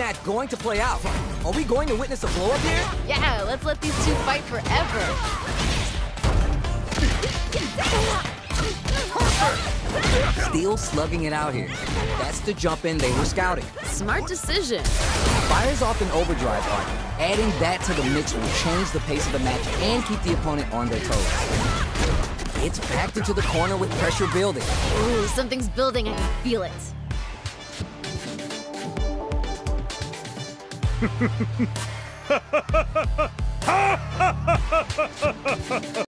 match going to play out? Are we going to witness a blow-up here? Yeah, let's let these two fight forever. Still slugging it out here. That's the jump in they were scouting. Smart decision. Fire's off in overdrive arc. Adding that to the mix will change the pace of the match and keep the opponent on their toes. It's backed into the corner with pressure building. Ooh, something's building, I can feel it.